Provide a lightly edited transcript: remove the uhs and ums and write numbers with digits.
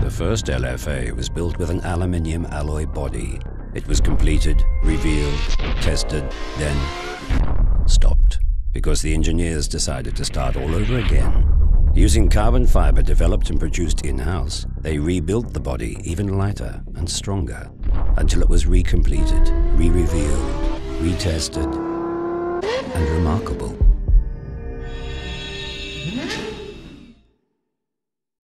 The first LFA was built with an aluminium alloy body. It was completed, revealed, tested, then stopped, because the engineers decided to start all over again. Using carbon fiber developed and produced in-house, they rebuilt the body even lighter and stronger, until it was recompleted, re-revealed, retested, and remarkable.